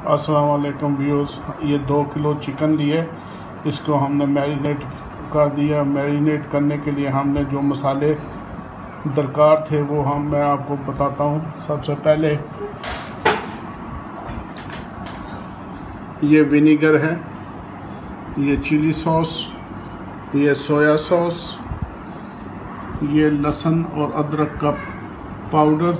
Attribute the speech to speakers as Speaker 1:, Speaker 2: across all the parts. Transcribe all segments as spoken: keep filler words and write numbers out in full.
Speaker 1: अस्सलाम वालेकुम व्यूअर्स। ये दो किलो चिकन लिए, इसको हमने मैरिनेट कर दिया। मैरिनेट करने के लिए हमने जो मसाले दरकार थे वो हम मैं आपको बताता हूँ। सबसे पहले ये विनीगर है, ये चिली सॉस, ये सोया सॉस, ये लहसुन और अदरक का पाउडर,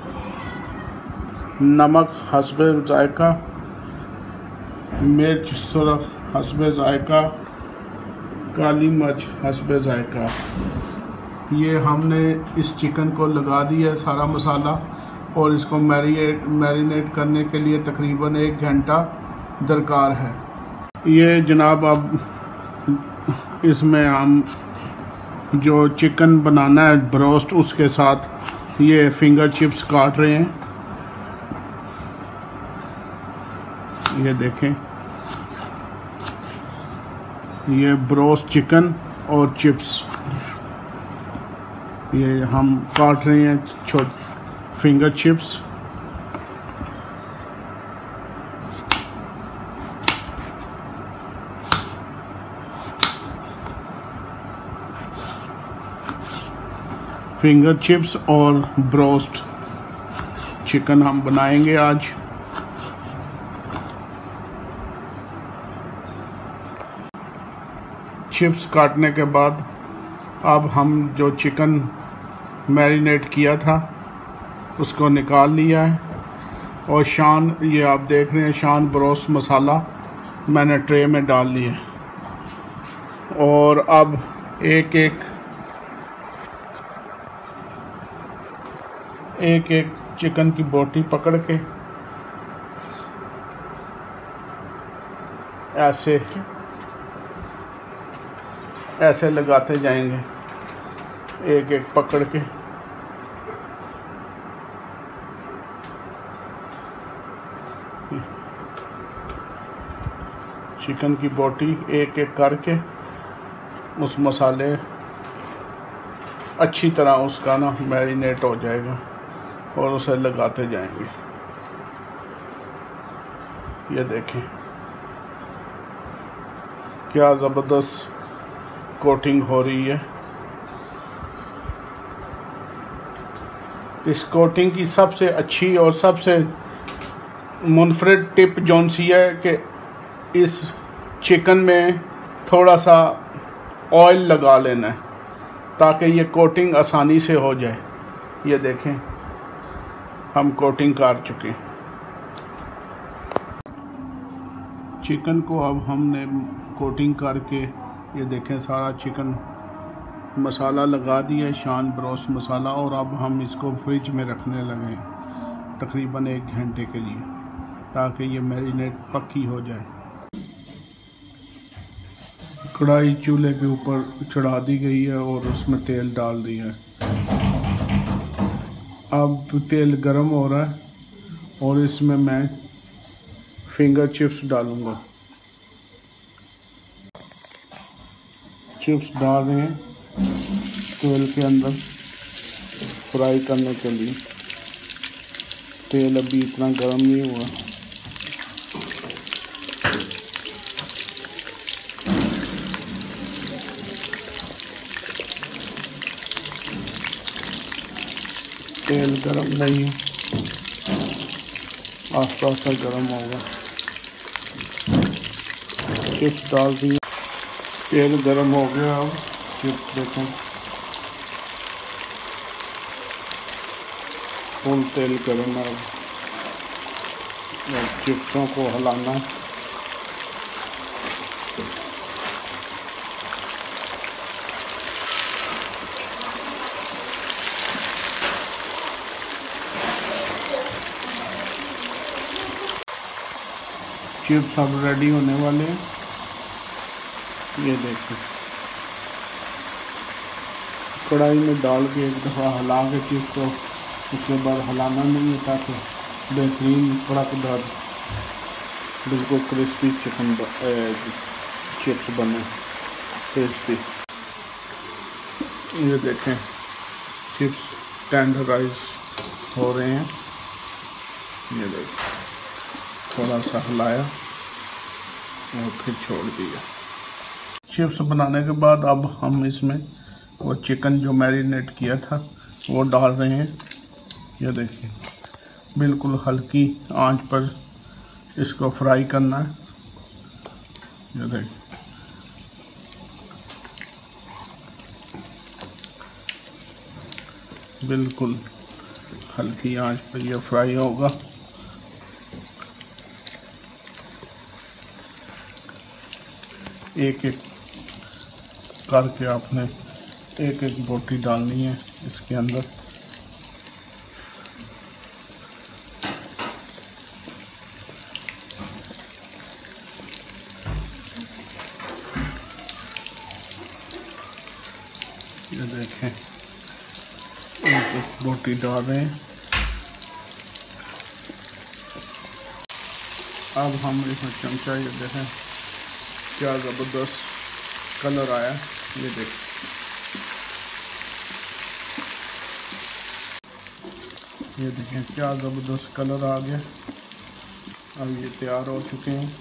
Speaker 1: नमक हस्बे जायका, मिर्च सुरख हस्बे जायका, काली मिर्च हस्बे जायका। ये हमने इस चिकन को लगा दिया सारा मसाला और इसको मैरिनेट मैरिनेट करने के लिए तकरीबन एक घंटा दरकार है। ये जनाब अब इसमें हम जो चिकन बनाना है ब्रोस्ट, उसके साथ ये फिंगर चिप्स काट रहे हैं। ये देखें, ये ब्रोस्ट चिकन और चिप्स ये हम काट रहे हैं, छोटे फिंगर चिप्स। फिंगर चिप्स और ब्रोस्ट चिकन हम बनाएंगे आज। चिप्स काटने के बाद अब हम जो चिकन मैरिनेट किया था उसको निकाल लिया है और शान, ये आप देख रहे हैं, शान ब्रोस्ट मसाला मैंने ट्रे में डाल लिया। और अब एक एक एक एक चिकन की बोटी पकड़ के ऐसे ऐसे लगाते जाएंगे, एक एक पकड़ के। चिकन की बोटी एक एक करके उस मसाले अच्छी तरह उसका ना मैरिनेट हो जाएगा और उसे लगाते जाएंगे। ये देखें क्या ज़बरदस्त कोटिंग हो रही है। इस कोटिंग की सबसे अच्छी और सबसे मुनफरिद टिप जौन सी है कि इस चिकन में थोड़ा सा ऑयल लगा लेना है ताकि ये कोटिंग आसानी से हो जाए। ये देखें, हम कोटिंग कर चुके हैं। चिकन को अब हमने कोटिंग करके, ये देखें, सारा चिकन मसाला लगा दिया, शान ब्रोस्ट मसाला। और अब हम इसको फ्रिज में रखने लगे तकरीबन एक घंटे के लिए ताकि ये मैरिनेट पक्की हो जाए। कढ़ाई चूल्हे के ऊपर चढ़ा दी गई है और उसमें तेल डाल दिया है। अब तेल गर्म हो रहा है और इसमें मैं फिंगर चिप्स डालूँगा। चिप्स डाल रहे हैं तेल के अंदर फ्राई करने के लिए। तेल अभी इतना गर्म नहीं हुआ। तेल गर्म नहीं है, आस्ता आस्ता गर्म होगा। चिप्स डाल दिए, तेल गर्म हो गया। अब चिप्स देखें, फुल तेल गर्म है। अब चिप्सों को हिलाना। चिप्स अब रेडी होने वाले हैं। ये देखिए, कढ़ाई में डाल के एक दफ़ा हिला के चिप्स को, उसके बाद हिलाना नहीं है ताकि बेहतरीन कड़कदार बिल्कुल क्रिस्पी चिकन चिप्स बने, टेस्टी। ये देखें, चिप्स टेंडराइज हो रहे हैं। ये देखिए थोड़ा सा हिलाया और फिर छोड़ दिया। चिप्स बनाने के बाद अब हम इसमें वो चिकन जो मैरिनेट किया था वो डाल रहे हैं। ये देखिए, बिल्कुल हल्की आंच पर इसको फ्राई करना है। ये देखिए, बिल्कुल हल्की आंच पर ये फ्राई होगा। एक एक करके आपने एक एक बोटी डालनी है इसके अंदर। ये देखें, एक एक बोटी डाल रहे हैं। अब हम इसमें चमचा, ये देखें क्या ज़बरदस्त कलर आया। ये देखें, ये देखें क्या ज़बरदस्त कलर आ गया। अब ये तैयार हो चुके हैं।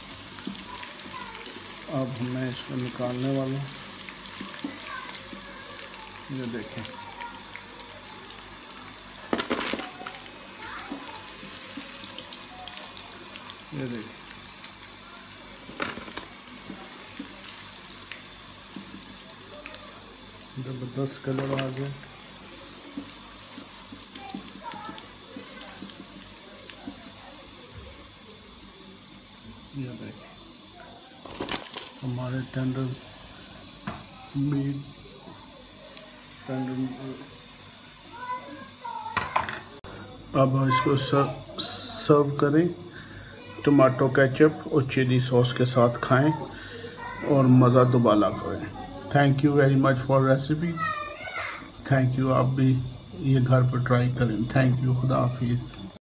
Speaker 1: अब मैं इसको निकालने वाला हूँ। ये देखें, ये देखें ज़बरदस्त कलर आ गया। ये देखें हमारे टेंडर मीट टेंडर। अब इसको सर्व सर्व करें, टमाटो केचप और चिली सॉस के साथ खाएं और मज़ा दुबाला करें। Thank you very much for recipe. Thank you, आप भी ये घर पर ट्राई करें। थैंक यू, खुदा हाफिज़।